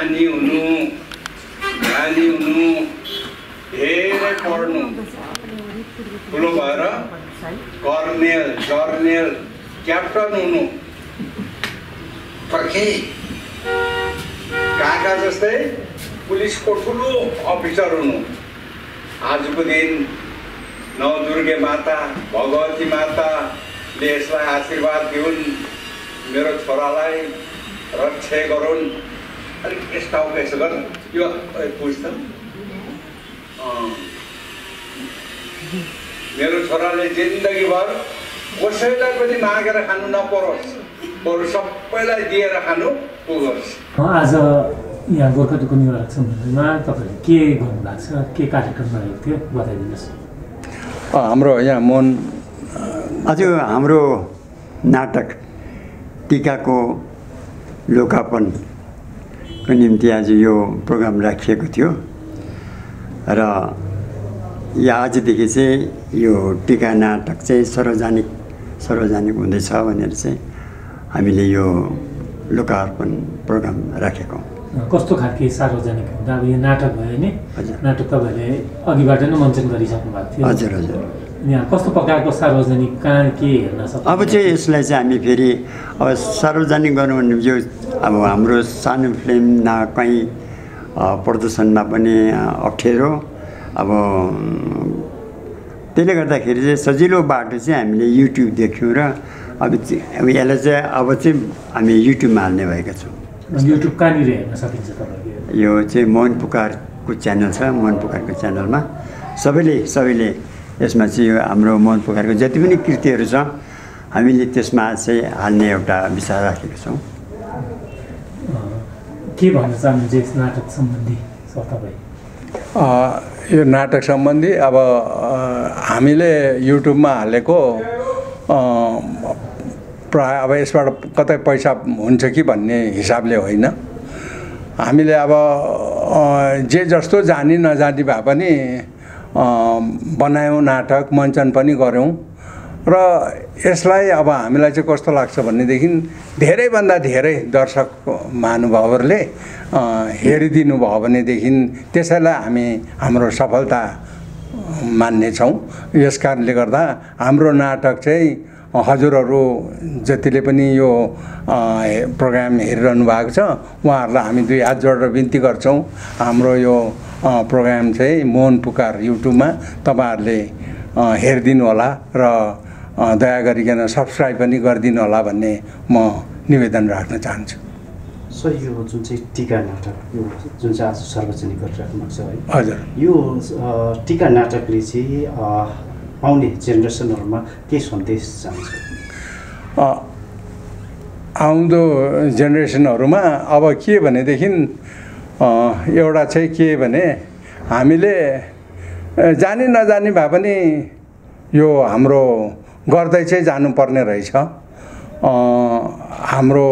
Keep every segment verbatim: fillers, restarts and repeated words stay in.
ज्ञानी हुनु ज्ञानी हुनु धेरै पढ्नु ठुलो भएर कर्नेल जर्नेल क्याप्टन हुनु टके काका जस्तै पुलिसको ठुलो अफिसर हुनु। आजको दिन नौ दुर्गे माता भगवती माताले यसलाई आशीर्वाद दिउन्, मेरो छोरालाई रक्षा गरून्। अलिक यस्तो यसो गर यो पुछ त मेरो छोराले जिन्दगीभर कसैलाई पनि मागेर खानु नपरोस्, बरु सबैलाई दिएर खानु पुगोस्। आज यहाँ गोर्खाटोको निवारक सम्बन्धमा तपाईँले के गर्नुभएको छ, के कार्यक्रम गरेको थियो बताइदिनुहोस्। हाम्रो यहाँ मोहन आज हाम्रो नाटक टीकाको लोकार्पणको निम्ति आज यो प्रोग्राम राखिएको थियो र या आजदेखि चाहिँ यो टीका नाटक चाहिँ सार्वजनिक सार्वजनिक हुँदैछ भनेर चाहिँ हामीले यो लोकार्पण प्रोग्राम राखेको। कस्तो खालको सार्वजनिक हुँदा अब यो नाटक भयो नि, नाटक तपाईँहरूले अघिबाट नै मञ्चन गरिसक्नु भएको थियो। हजुर हजुर। यहाँ कस्तो प्रकारको सार्वजनिक कहाँ के हेर्न सक्छ? अब चाहिँ यसलाई चाहिँ हामी फेरि अब सार्वजनिक गर्नु भने यो अब हाम्रो सानो फिल्म न कहीँ प्रदर्शनमा पनि अप्ठ्यारो। अब त्यसले गर्दाखेरि चाहिँ सजिलो बाटो चाहिँ हामीले युट्युब देख्यौँ र अब अब यसलाई चाहिँ अब चाहिँ हामी युट्युबमा हाल्ने भएका छौँ। युट्युब कहाँनिर हेर्न सकिन्छ तपाईँको? यो चाहिँ मोहन पुकारको च्यानल छ, मोहन पुकारको च्यानलमा सबैले सबैले यसमा चाहिँ यो हाम्रो मोहन पुकारको जति पनि कृतिहरू छ हामीले त्यसमा चाहिँ हाल्ने एउटा विचार राखेका छौँ। के भन्न चाहनुहुन्छ यस नाटक सम्बन्धी सर तपाईँ? यो नाटक सम्बन्धी अब हामीले युट्युबमा हालेको प्राय अब यसबाट कतै पैसा हुन्छ कि भन्ने हिसाबले होइन। हामीले अब जे जस्तो जानी नजानी भए पनि बनायौँ नाटक, मञ्चन पनि गऱ्यौँ र यसलाई अब हामीलाई चाहिँ कस्तो लाग्छ भनेदेखि धेरैभन्दा धेरै दर्शक महानुभावहरूले हेरिदिनु भयो भनेदेखि त्यसैलाई हामी हाम्रो सफलता मान्नेछौँ। यस कारणले गर्दा हाम्रो नाटक चाहिँ हजुरहरू जतिले पनि यो प्रोग्राम हेरिरहनु भएको छ उहाँहरूलाई हामी दुई हात जोडेर बिन्ती गर्छौँ, हाम्रो यो प्रोग्राम चाहिँ मोहन पुकार युट्युबमा तपाईँहरूले हेरिदिनु होला र दया गरिकन सब्सक्राइब पनि गरिदिनु होला भन्ने म निवेदन राख्न चाहन्छु। सर यो जुन चाहिँ टीका नाटक यो जुन चाहिँ आज सार्वजनिक गरिराख्नु भएको छ है, हजुर, यो टीका नाटकले चाहिँ आउने जेनेरेसनहरूमा के सन्देश चाहन्छ? आउँदो जेनेरेसनहरूमा अब के भनेदेखि एउटा चाहिँ के भने हामीले जानी नजानी भए पनि यो हाम्रो गर्दै चाहिँ जानुपर्ने रहेछ। हाम्रो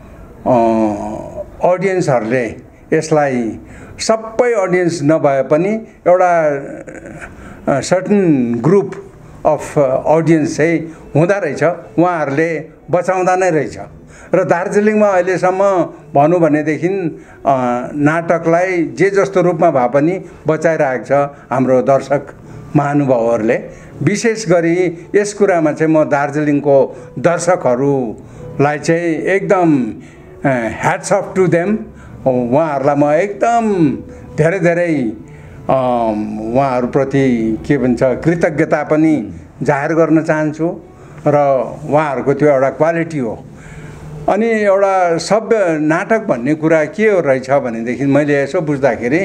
अडियन्सहरूले यसलाई सबै अडियन्स नभए पनि एउटा सर्टन ग्रुप अफ अडियन्स चाहिँ हुँदो रहेछ, उहाँहरूले बचाउँदा नै रहेछ। र दार्जिलिङमा अहिलेसम्म भनौँ भनेदेखि नाटकलाई जे जस्तो रूपमा भए पनि बचाइरहेको छ हाम्रो दर्शक महानुभावहरूले। विशेष गरी यस कुरामा चाहिँ म दार्जिलिङको दर्शकहरूलाई चाहिँ एकदम ह्याट्स अफ टु देम, उहाँहरूलाई म एकदम धेरै धेरै उहाँहरूप्रति के भन्छ कृतज्ञता पनि जाहेर गर्न चाहन्छु र उहाँहरूको त्यो एउटा क्वालिटी हो। अनि एउटा सभ्य नाटक भन्ने कुरा के हो रहेछ भनेदेखि मैले यसो बुझ्दाखेरि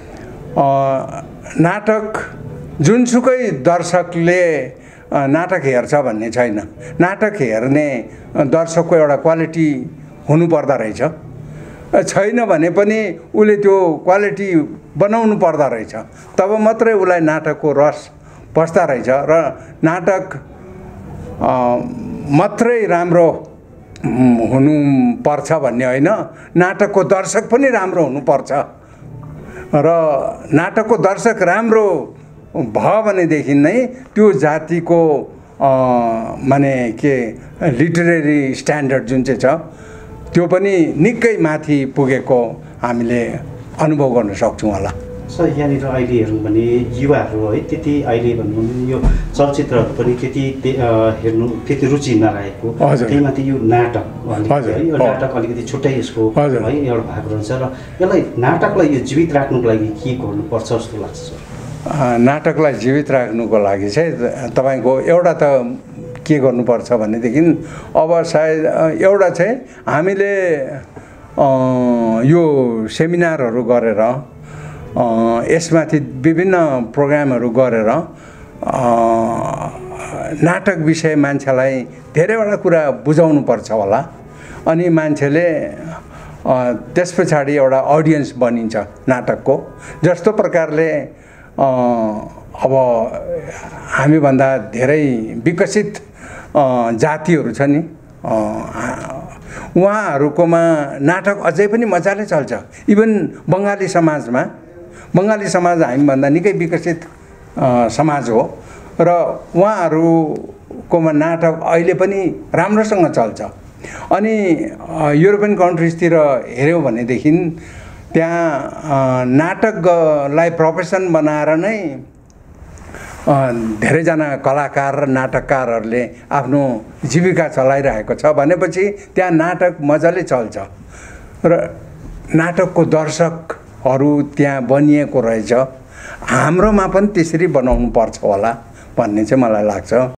नाटक जुनसुकै दर्शकले नाटक हेर्छ भन्ने छैन, नाटक हेर्ने दर्शकको एउटा क्वालिटी हुनुपर्दो रहेछ। छैन भने पनि उसले त्यो क्वालिटी बनाउनु पर्दो रहेछ, तब मात्रै उसलाई नाटकको रस बस्दा रहेछ। र नाटक मात्रै राम्रो हुनुपर्छ भन्ने होइन, नाटकको दर्शक पनि राम्रो हुनुपर्छ। र नाटकको दर्शक राम्रो भयो भनेदेखि नै त्यो जातिको माने के लिटरेरी स्ट्यान्डर्ड जुन चाहिँ छ त्यो पनि निकै माथि पुगेको हामीले अनुभव गर्न सक्छौँ होला। सर यहाँनिर अहिले हेरौँ भने युवाहरू है त्यति अहिले भनौँ भने यो चलचित्रहरू पनि त्यति हेर्नु त्यति रुचि नरहेको, त्यही माथि यो नाटक है यो नाटक अलिकति छुट्टै यसको है एउटा भाग रहन्छ र यसलाई नाटकलाई यो जीवित राख्नुको लागि के गर्नुपर्छ जस्तो लाग्छ सर? नाटकलाई जीवित राख्नुको लागि चाहिँ तपाईँको एउटा त के गर्नुपर्छ भनेदेखि अब सायद एउटा चाहिँ हामीले यो सेमिनारहरू गरेर यसमाथि विभिन्न प्रोग्रामहरू गरेर नाटक विषय मान्छेलाई धेरैवटा कुरा बुझाउनु पर्छ होला। अनि मान्छेले त्यस पछाडि एउटा अडियन्स बनिन्छ नाटकको। जस्तो प्रकारले अब हामीभन्दा धेरै विकसित जातिहरू छ नि, उहाँहरूकोमा नाटक अझै पनि मजाले चल्छ। इभन बङ्गाली समाजमा, बङ्गाली समाज हामीभन्दा निकै विकसित समाज हो र उहाँहरूकोमा नाटक अहिले पनि राम्रोसँग चल्छ। अनि युरोपियन कन्ट्रिजतिर हेऱ्यौँ भनेदेखि त्यहाँ नाटकलाई प्रोफेसन बनाएर नै धेरैजना कलाकार र नाटककारहरूले आफ्नो जीविका चलाइरहेको छ भनेपछि त्यहाँ नाटक मजाले चल्छ र नाटकको दर्शकहरू त्यहाँ बनिएको रहेछ। हाम्रोमा पनि त्यसरी बनाउनु पर्छ होला भन्ने चाहिँ मलाई लाग्छ।